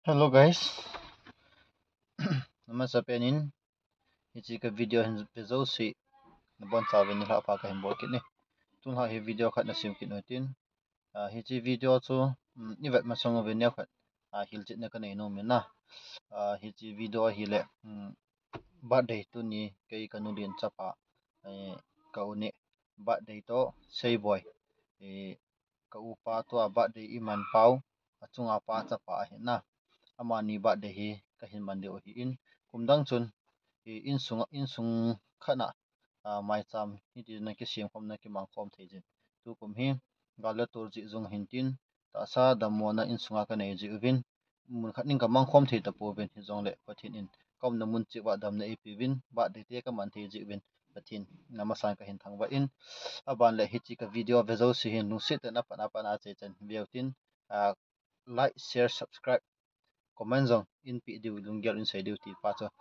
Hello guys, namaste penin. Hichi ka video hin pezo si nabon saben ni la pa ka hin bol kit ni. Tun ha hi video khat na sim kit noitin. Hichi video chu iwet ma song ve ne khat. Hil chit na ka nei no me na. Hichi video hi le birthday tu ni kai ka nu din chapa. Ka uni birthday to say boy. Ka upa to birthday iman pau. Chunga pa chapa hi na. Amani birthday hi ka hin mande o hi in kumdang chun in sung khana mai cham hi ti na ki siam khom na ki mang khom theijin tu kum hi gala tur ji zung hintin ta sa damo na in sunga ka nei ji ubin mun khatin ka mang khom thei ta po ben hi zong le pathin in kom na mun chi wa dam na ep win ba de te ka man thei ji win pathin namasan ka hin thang wa in aban le hi chi ka video vezo si hin nu sit na pa na che chen viautin like share subscribe comment zong in pi diu lung gel in sai diu ti pa cho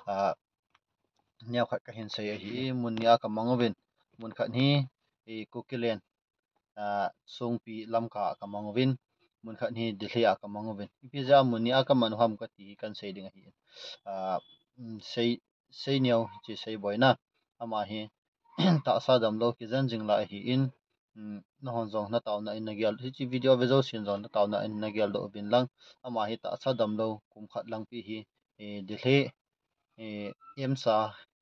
nya khat ka hin sai hi mun ya ka mangovin mun khat ni kukilen sung pi lam ka mangovin mun khat ni dilhia ka mangovin pi ja mun ya ka man ham ka ti kan sai ding hi sai sai niao chi sai boy na ama hi ta sa dam lo ki zan jing la hi in na hon zong na taw na in na gyal hi chi video vezo sin zong na taw na in na gyal do bin lang ama hi ta sa dam lo kum khat lang pi hi dilhe em sa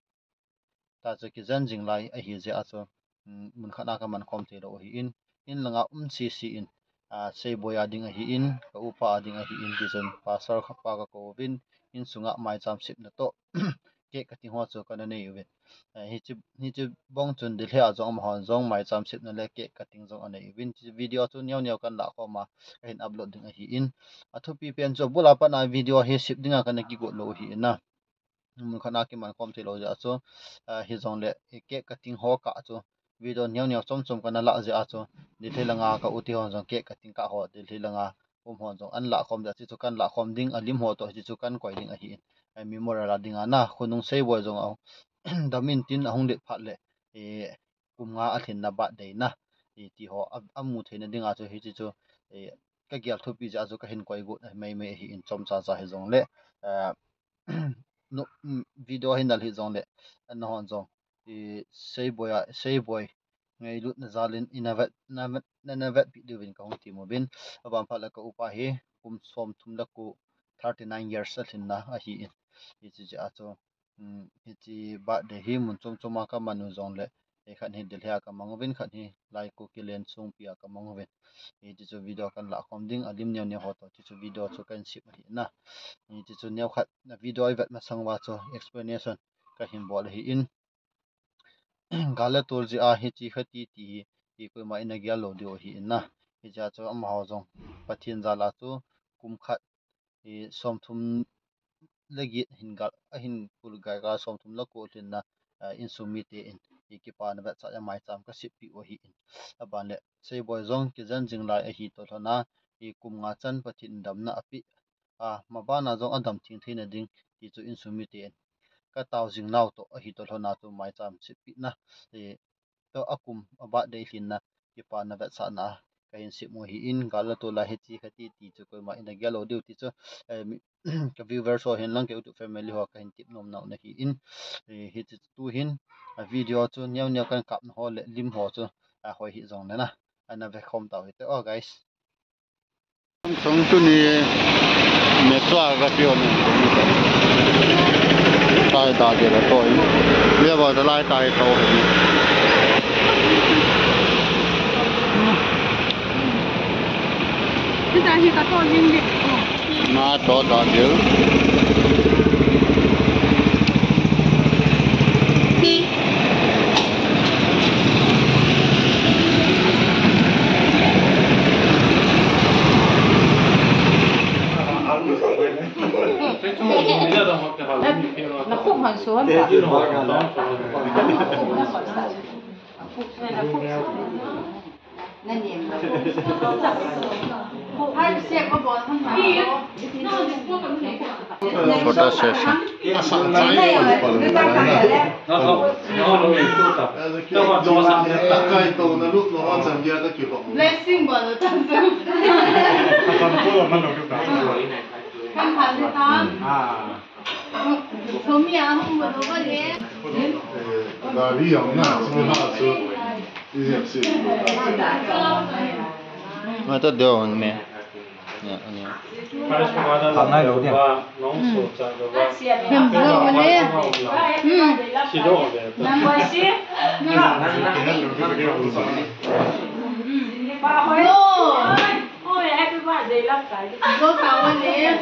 ta cho ki zan jing lai a hi je a cho mun khana ka man khom the ro hi in langa si in sei boya ding a hi in ka upa ding a hi in ti chen pasar kha pa ka ko vin in sunga mai cham sip na to ke ka ti ho cho ka na nei ve hi chi bong chun dilhe a zong ma hon zong mai cham sip na le ke ka ting zong anei vin chi video chu nyau kan la kho ma ka hin upload ding a hi in a thu pi pen cho bula pa na video hi sip dinga ka na ki go lo hi na mun khana ki man kom thilo ja chu hi zong le ke cutting ho ka chu video nyau chom kana la ja chu ni thelanga ka uti hon jong ke cutting ka ho de thelanga hon jong an la khom ja chi chu kan la khom ding alim ho to chi chu kan koi ding a hi mi mora la ding ana khunung sei bo jong au damin tin ahung le phat le kumnga a thin na ba de na ti ho amu theina dinga chu hi chi chu ka gyal thupi ja chu ka hin koi gu mai hi in chom cha hi jong le no video hin dal hi zong le an hon zong sei boy ngai lut na zalin inavet pi du win ka hong ti mo bin abam phala ka upa hi som thum la ku 39 years a thin na a hi in hi chi a cho hi chi ba de hi mun chom ka manu zong le e khan hi delha ka mangwin khan hi lai ko kilen sung pia ka mangwin hi chi chu video kan la khom ding alim ne ho to chi chu video chu kan sip hi na ni chi chu neu khat na video i vet ma sangwa cho explanation ka hin bol hi in gala tur ji a hi chi khati ti ko mai na gyal lo dio hi in na hi ja cho am haw jong pathin za la chu kum khat hi som thum legi hin ga hin pul ga som thum la ko tin na in sumi te in ki pa na ba cha mai cham ka sip pi o hi in aban le sei boy zong ki zan jing lai a hi to thona hi kum nga chan pathin dam na api ma ba na zong adam thing theina ding ti chu in sumi te ka taw jing naw to a hi to thona tu mai cham sip pi na to akum aba de hin na ki pa na ba cha na ka in sip mo hi in gala to la he chi khati ti chu ko ma in a galo du ti chu ka viewer so hin lang ke tu family ho ka hin tip nom naw na hi in hi chu tu hin a video chu nyau kan kap na ho le lim ho chu a hoi hi zong na ana ve khom taw hi te oh guys song tu ni me twa ga pio ni tai da de la to yi le ba da lai tai to hi bây giờ thì có con riêng biệt na to da de nó khúc hoàn số cả nên niệm hai xe có bỏ thằng nào photo session blessing bỏ rồi thật sự गाड़ी आना सुना सो ये से mà tôi điều anh mẹ nhỉ anh nhỉ hôm nay đầu tiên Nhầm vừa lên. Năm mươi xí. Ôi, happy birthday lắm cái. Cô cao anh đi.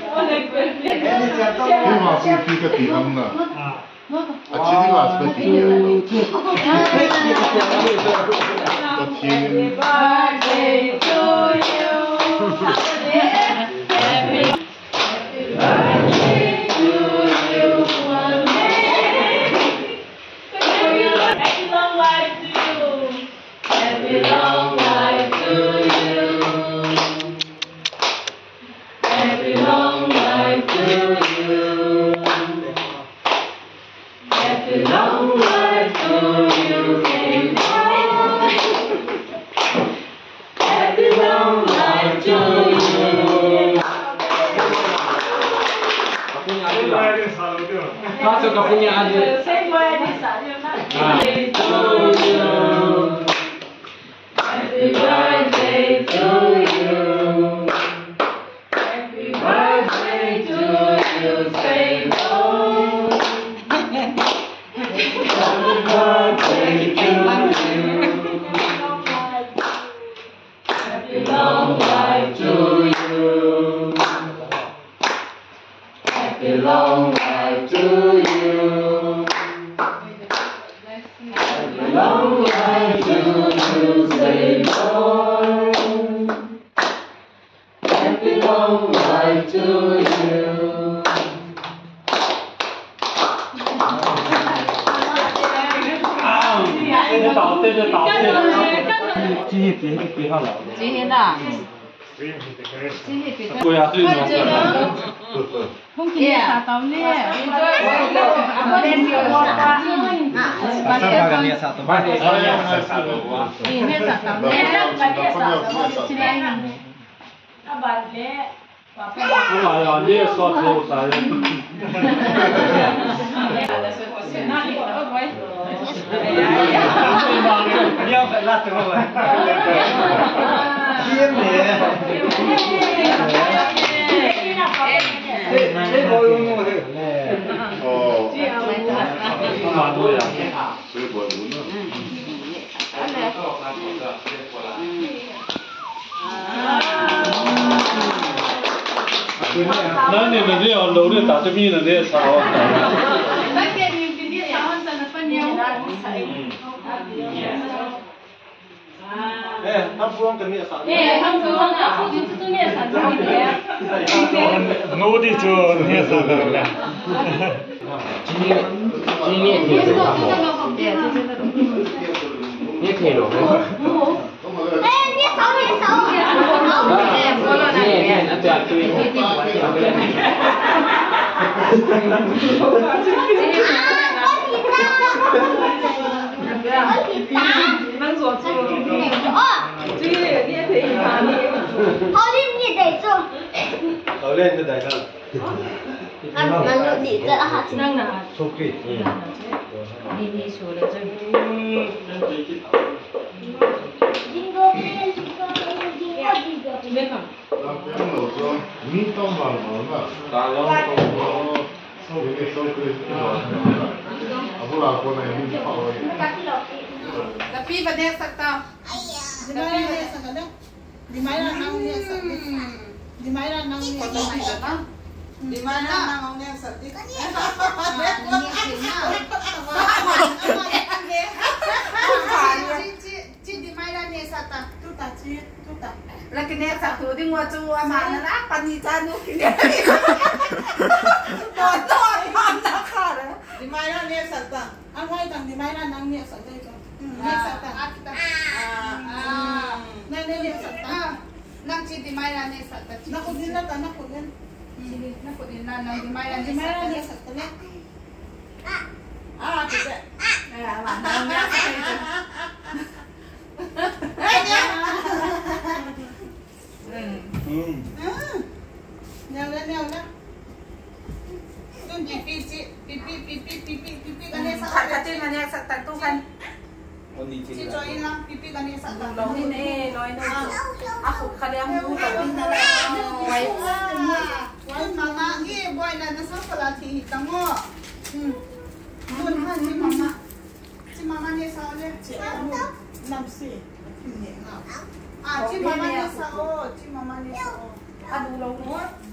ये मासी की कती हम ना अच्छी दी बात करती है Happy birthday to you. Happy birthday to you. Happy long life to you. Happy long life to you. Happy long life to you. Happy long life to you. Happy long life to you. Masuk ke punya adik. Saya boleh disayang nak. To you. Happy birthday to you. Happy birthday to you. Say no. Happy birthday to you. Happy long life to you. Happy long life to you. Happy long life to you. Say more. Happy long life to you. 几号了？ 几天呐？ 对呀，对呀。 không kia sao tao nè Satu balik. ini sao tao nè Không phải là đi xót lâu sai. Dia phải lát rồi. Chiêm nè. Thế ngồi uống thôi. Không ăn thôi à? Sẽ buồn đúng không? Nó này là đi ở lâu đi tạo cho mình là đi sao? Thăm phương cái miệng sản. thăm phương nó không dính chút miệng sản phẩm gì Ngô đi chưa miệng sản phẩm này. Chỉ miệng thì được không? Miệng thì được không? Nè, nó chặt tụi 能做主。这个你也可以拿你。 好的，你得做。 Ở lên từ đấy thôi. Ăn đi ra hả? năng nào? Số kỷ. Đi số là chơi. Biết không? 남편은 어서 민턴만 먹나? 나는 sau cái sau cái 앞으로 앞으로 민턴 파워에 Tapi pada sakta. Di mana dia sakit? Di mana nang dia sakit? Di mana nang dia sakit? Di mana nang dia sakit? Ci di mana dia sakit? Tuta ci, tuta. Lagi ni satu di ngua mana lah panicanu kini. Bodoh, mana kar? Di mana dia sakit? Angkai tang di mana nang dia sakit? Dia sakit. Nang dia sakit. Nang ci di mana ni sakta? Nakudin na ta, nakudin. Nakudin na nang di mana Di mana dia sakit? Kita. Nang dia sakta. Nyawa. sa tatukan. Only Si Joy lang pipi gani sa tatukan. Ini nih, noy noy. Aku kalian dulu. Wait mama, boy na nasa pala tihita mo. Dun ha si mama. Si mama niya sa ulit. Si Namsi. Si mama niya sa o. Si mama niya sa o. Aduh, lo